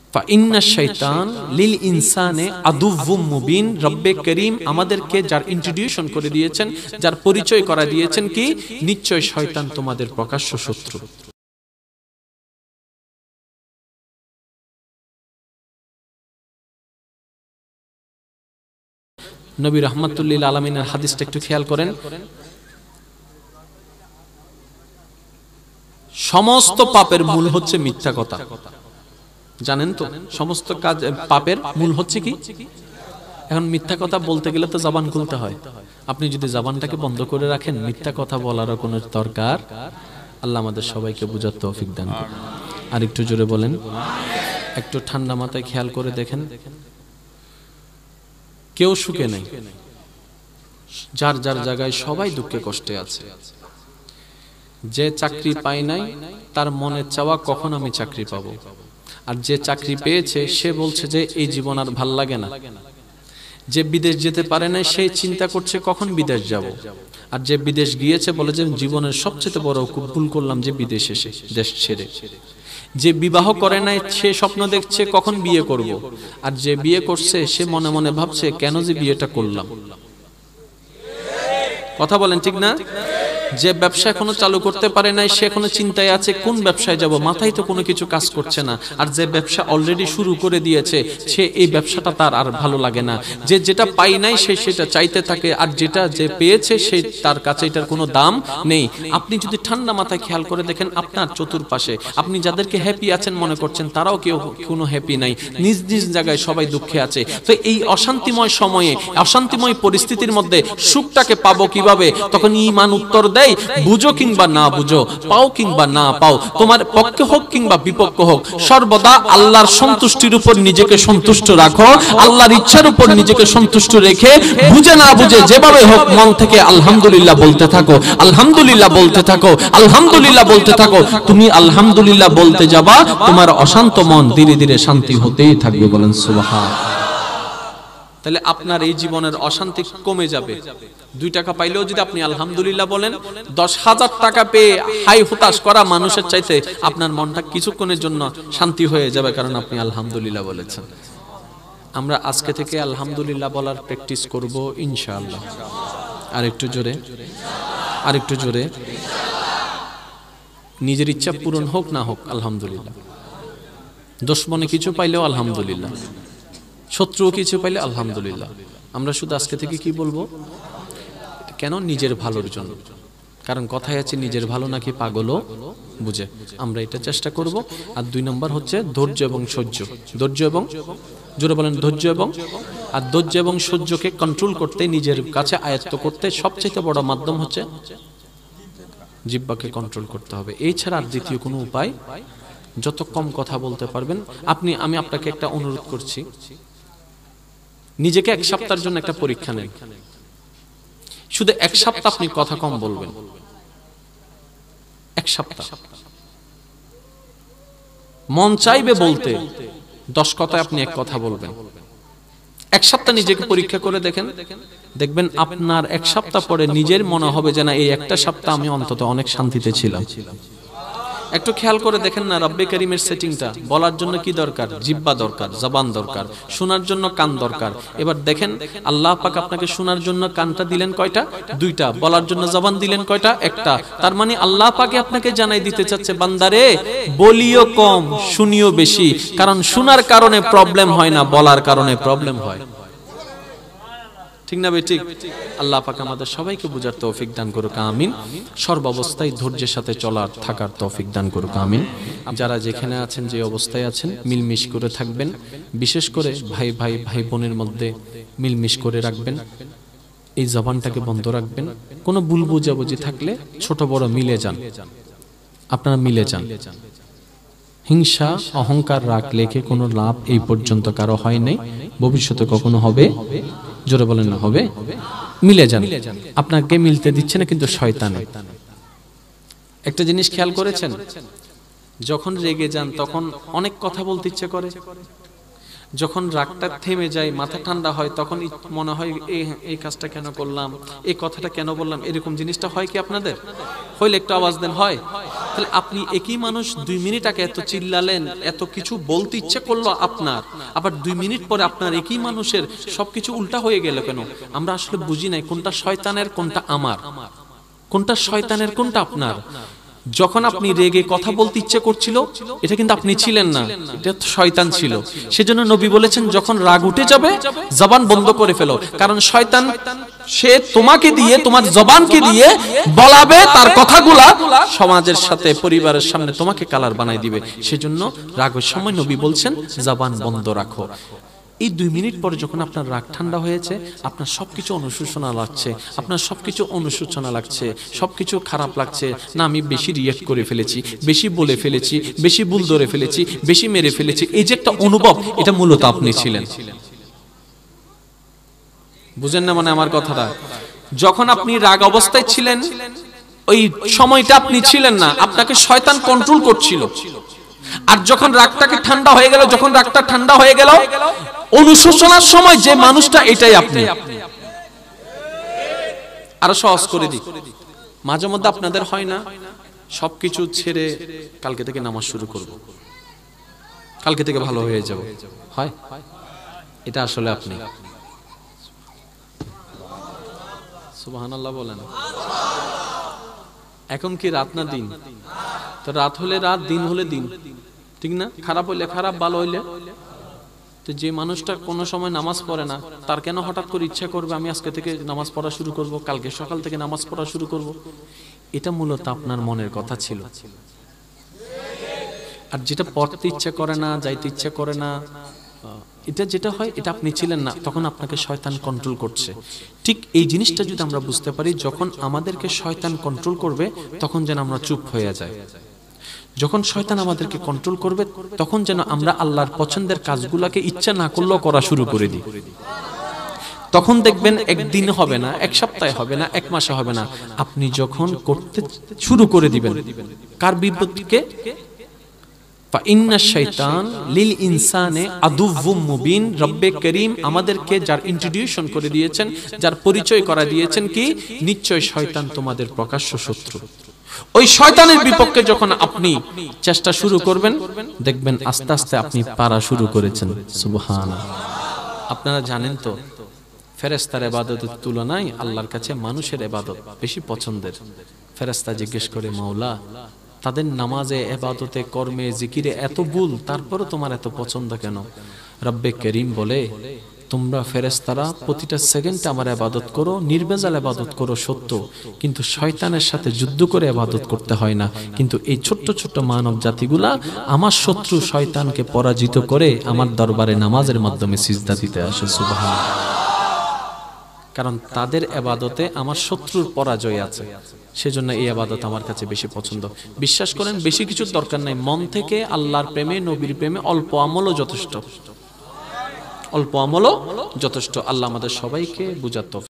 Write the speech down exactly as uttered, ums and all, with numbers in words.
ফাইন্নাশ শাইতান লিল ইনসানে আদুউম মুবিন। রব্বে করিম আমাদেরকে যার ইন্ট্রোডিউশন করে দিয়েছেন, যার পরিচয় করা দিয়েছেন কি, নিশ্চয় শয়তান তোমাদের প্রকাশ্য শত্রু। নবী রাহমাতুল লিল আলামিনের হাদিসটা একটু খেয়াল করেন। সমস্ত পাপের মূল হচ্ছে মিথ্যা কথা, জানেন তো? সমস্ত কাজ পাপের মূল হচ্ছে কি? এখন মিথ্যা কথা বলতে গেলে তো জবান খুলতে হয়। আপনি যদি জবানটাকে বন্ধ করে রাখেন, মিথ্যা কথা বলারও কোনো দরকার। আল্লাহ আমাদের সবাইকে বুঝার তৌফিক দান করুন। আর একটু জোরে বলেন। একটু ঠান্ডা মাথায় খেয়াল করে দেখেন, কেউ সুখে নেই, যার যার জায়গায় সবাই দুঃখে কষ্টে আছে। যে চাকরি পায় নাই তার মনে চাওয়া কখন আমি চাকরি পাবো, আর যে চাকরি পেয়েছে সে বলছে যে এই জীবন আর ভাল লাগে না। যে বিদেশ যেতে পারে না সে চিন্তা করছে কখন বিদেশ যাব, আর যে বিদেশ গিয়েছে বলে যে জীবনের সবচেয়ে বড় ভুল করলাম যে বিদেশ এসে দেশ ছেড়ে। যে বিবাহ করে নাই সে স্বপ্ন দেখছে কখন বিয়ে করব, আর যে বিয়ে করছে সে মনে মনে ভাবছে কেন যে বিয়েটা করলাম। কথা বলেন ঠিক না? যে ব্যবসা এখনো চালু করতে পারে নাই সে এখনো চিন্তায় আছে কোন ব্যবসায় যাব, মাথায় তো কোনো কিছু কাজ করছে না। আর যে ব্যবসা অলরেডি শুরু করে দিয়েছে সে এই ব্যবসাটা তার আর ভালো লাগে না। যে যেটা পাই নাই সে সেটা চাইতে থাকে, আর যেটা যে পেয়েছে সে তার কাছে এটার কোনো দাম নেই। আপনি যদি ঠান্ডা মাথায় খেয়াল করে দেখেন আপনার চতুর্পাশে আপনি যাদেরকে হ্যাপি আছেন মনে করছেন, তারাও কেউ কোনো হ্যাপি নাই, নিজ নিজ জায়গায় সবাই দুঃখে আছে। তো এই অশান্তিময় সময়ে, অশান্তিময় পরিস্থিতির মধ্যে সুখটাকে পাবো কিভাবে? তখন ঈমান উত্তর দেয়, বুঝো কিংবা না বুঝো, পাও কিংবা না পাও, তোমার পক্ষে হোক কিংবা বিপক্ষে হোক, সর্বদা আল্লাহর সন্তুষ্টির উপর নিজেকে সন্তুষ্ট রাখো। আল্লাহর ইচ্ছার উপর নিজেকে সন্তুষ্ট রেখে বুঝে না বুঝে যেভাবে হোক মন থেকে আলহামদুলিল্লাহ বলতে থাকো, আলহামদুলিল্লাহ বলতে থাকো, আলহামদুলিল্লাহ বলতে থাকো। তুমি আলহামদুলিল্লাহ বলতে যাবা, তোমার অশান্ত মন ধীরে ধীরে শান্তি হতেই থাকবে। বলেন সুবহানাল্লাহ। তাহলে আপনার এই জীবনের অশান্তি কমে যাবে। দুই টাকা পাইলেও যদি আপনি আলহামদুলিল্লাহ বলেন, দশ হাজার টাকা পেয়ে হাই হতাশ করা মানুষের চাইতে আপনার মনটা কিছুক্ষণের জন্য শান্তি হয়ে যাবে, কারণ আপনি আলহামদুলিল্লাহ বলেছেন। আমরা আজকে থেকে আলহামদুলিল্লাহ বলার প্র্যাকটিস করব ইনশাআল্লাহ। আর একটু জোরে, আর একটু জোরে। নিজের ইচ্ছা পূরণ হোক না হোক আলহামদুলিল্লাহ। দুশমনে কিছু পাইলেও আলহামদুলিল্লাহ, শত্রু কিছু পাইলে আলহামদুলিল্লাহ। আমরা শুধু আজকে থেকে কি বলবো? কেন? নিজের ভালোর জন্য। কারণ কথায় আছে নিজের ভালো নাকি পাগলও বুঝে। আমরা এটা চেষ্টা করব। আর দুই নম্বর হচ্ছে ধৈর্য এবং সহ্য। ধৈর্য এবং, জোরে বলেন, ধৈর্য এবং। আর ধৈর্য এবং সহ্যকে কন্ট্রোল করতে, নিজের কাছে আয়ত্ত করতে সবচেয়ে বড় মাধ্যম হচ্ছে জিহ্বাকে কন্ট্রোল করতে হবে। এই ছাড়া আর দ্বিতীয় কোনো উপায়। যত কম কথা বলতে পারবেন আপনি। আমি আপনাকে একটা অনুরোধ করছি, নিজেকে এক সপ্তাহের জন্য একটা পরীক্ষা নেন। শুধু এক সপ্তাহ আপনি কথা কম বলবেন। এক সপ্তাহ মন চাইবে বলতে, দশ কথায় আপনি এক কথা বলবেন। এক সপ্তাহ নিজেকে পরীক্ষা করে দেখেন, দেখবেন আপনার এক সপ্তাহ পরে নিজের মনে হবে যে না, এই একটা সপ্তাহ আমি অন্তত অনেক শান্তিতে ছিলাম। একটু খেয়াল করে দেখেন না, রব্বে করিমের সেটিংটা। বলার জন্য কি দরকার? জিহ্বা দরকার, জবান দরকার। শোনার জন্য কান দরকার। এবার দেখেন আল্লাহ পাক আপনাকে শোনার জন্য কানটা দিলেন কয়টা? দুইটা। বলার জন্য জবান দিলেন কয়টা? একটা। তার মানে আল্লাহ পাকে আপনাকে জানাই দিতে চাচ্ছে, বান্দারে বলিও কম শুনিও বেশি। কারণ শোনার কারণে প্রবলেম হয় না, বলার কারণে প্রবলেম হয়। ঠিক না ভাই? ঠিক। আল্লাহ পাক আমাদের সবাইকে বুঝার তৌফিক দান করুক, আমিন। সর্বাবস্থায় ধৈর্যের সাথে চলার থাকার তৌফিক দান করুক, আমিন। যারা যেখানে আছেন, যে অবস্থায় আছেন, মিলমিশ করে থাকবেন। বিশেষ করে ভাই ভাই ভাই বোনের মধ্যে মিলমিশ করে রাখবেন। এই জবানটাকে বন্ধ রাখবেন। কোনো ভুল বুঝাবুঝি থাকলে ছোট বড় মিলে যান, আপনারা মিলে যান। হিংসা, অহংকার, রাগ লেখে কোনো লাভ এই পর্যন্ত কারো হয় নাই, ভবিষ্যতে কখনো হবে। জোরে বলেন না হবে। মিলে যান। আপনাকে মিলতে দিচ্ছে না কিন্তু শয়তানে। একটা জিনিস খেয়াল করেছেন, যখন রেগে যান তখন অনেক কথা বলতে ইচ্ছে করে, যখন রাগটা থেমে যায়, মাথা ঠান্ডা হয়, তখন মনে হয় এই এই কাজটা কেন করলাম, এই কথাটা কেন বললাম, এরকম জিনিসটা হয় কি আপনাদের? হইলে একটু আওয়াজ দেন। হয়? তাহলে আপনি একই মানুষ দুই মিনিট আগে এত চিল্লালেন, এত কিছু বলতে ইচ্ছে করলো আপনার, আবার দুই মিনিট পরে আপনার একই মানুষের সবকিছু উল্টা হয়ে গেল কেন? আমরা আসলে বুঝি নাই কোনটা শয়তানের কোনটা আমার, কোনটা শয়তানের কোনটা আপনার। যখন আপনি রেগে কথা বলতে ইচ্ছে করছিল, এটা কিন্তু আপনি ছিলেন না, এটা শয়তান ছিল। সেজন্য নবী বলেছেন যখন রাগ উঠে যাবে জবান বন্ধ করে ফেলো, কারণ শয়তান সে তোমাকে দিয়ে, তোমার জবানকে দিয়ে বলাবে তার কথাগুলা, সমাজের সাথে পরিবারের সামনে তোমাকে কালার বানাই দিবে। সেজন্য রাগের সময় নবী বলছেন জবান বন্ধ রাখো। এই দুই মিনিট পরে যখন আপনার রাগ ঠান্ডা হয়েছে, আপনার সবকিছু অনুশোচনা লাগছে, আপনার সবকিছু অনুশোচনা লাগছে, সবকিছু খারাপ লাগছে, না আমি বেশি রিয়েক্ট করে ফেলেছি, বেশি বলে ফেলেছি, বেশি ভুল ধরে ফেলেছি, বেশি মেরে ফেলেছি, এই যে একটা অনুভব, এটা মূলত আপনি ছিলেন। বুঝেন না মানে আমার কথাটা? যখন আপনি রাগ অবস্থায় ছিলেন, ওই সময়টা আপনি ছিলেন না, আপনাকে শয়তান কন্ট্রোল করছিল। আর যখন রাগটাকে ঠান্ডা হয়ে গেল, যখন রাগটা ঠান্ডা হয়ে গেল, অনুশোচনার সময় যে মানুষটা, এটাই আপনি। আরো সহজ করে দিই, মাঝে মধ্যে আপনাদের হয় না সবকিছু ছেড়ে কালকে থেকে নামাজ শুরু করব, কালকে থেকে ভালো হয়ে যাব, হয়? এটা আসলে আপনি। সুবহানাল্লাহ বলেন। এখন কি রাত না দিন? তো রাত হলে রাত, দিন হলে দিন, ঠিক না? খারাপ হইলে খারাপ, ভালো হইলে। তো যে মানুষটা কোনো সময় নামাজ পড়ে না, তার কেন হঠাৎ করে ইচ্ছা করবে আমি আজকে থেকে নামাজ পড়া শুরু করব, কালকে সকাল থেকে নামাজ পড়া শুরু করব? এটা মূলত আপনার মনের কথা ছিল। আর যেটা পড়তে ইচ্ছা করে না, যাইতে ইচ্ছা করে না, এটা যেটা হয়, এটা আপনি ছিলেন না, তখন আপনাকে শয়তান কন্ট্রোল করছে। ঠিক এই জিনিসটা যদি আমরা বুঝতে পারি, যখন আমাদেরকে শয়তান কন্ট্রোল করবে তখন যেন আমরা চুপ হয়ে যাই। যখন শয়তান আমাদেরকে কন্ট্রোল করবে তখন যেন আমরা আল্লাহর পছন্দের কাজগুলোকে ইচ্ছা না করলেও করা শুরু করে দিই। তখন দেখবেন একদিন হবে না, এক সপ্তাহে হবে না, এক মাসে হবে না, আপনি যখন করতে শুরু করে দিবেন, কার বিপদকে? শাইতান লিল ইনসানে আদুউম মুবিন। রব্বে করিম আমাদেরকে যার ইন্ট্রোডিউশন করে দিয়েছেন, যার পরিচয় করা দিয়েছেন কি, নিশ্চয় শয়তান তোমাদের প্রকাশ্য শত্রু। ওই শয়তানের বিপক্ষে যখন আপনি চেষ্টা শুরু করবেন, দেখবেন আস্তে আস্তে আপনি পারা শুরু করেছেন। সুবহানাল্লাহ। আপনারা জানেন তো, ফেরেশতার ইবাদতের তুলনায় আল্লাহর কাছে মানুষের ইবাদত বেশি পছন্দের। ফেরেশতা জিজ্ঞেস করে, মাওলা, তাদের নামাজে, ইবাদতে, কর্মে, জিকিরে এত ভুল, তারপরও তোমার এত পছন্দ কেন? রব্বে করিম বলে, তোমরা ফেরেশতারা প্রতিটা সেকেন্ডে আমার ইবাদত করো, নির্ভেজাল ইবাদত করো সত্য, কিন্তু শয়তানের সাথে যুদ্ধ করে ইবাদত করতে হয় না। কিন্তু এই ছোট্ট ছোট্ট মানব জাতিগুলা আমার শত্রু শয়তানকে পরাজিত করে আমার দরবারে নামাজের মাধ্যমে সিজদা দিতে আসে। সুবহানাল্লাহ। কারণ তাদের ইবাদতে আমার শত্রুর পরাজয় আছে, সেজন্য এই ইবাদত আমার কাছে বেশি পছন্দ। বিশ্বাস করেন, বেশি কিছুর দরকার নাই, মন থেকে আল্লাহর প্রেমে, নবীর প্রেমে অল্প আমলও যথেষ্ট, অল্প আমলও যথেষ্ট। আল্লাহ আমাদের সবাইকে বুঝাতে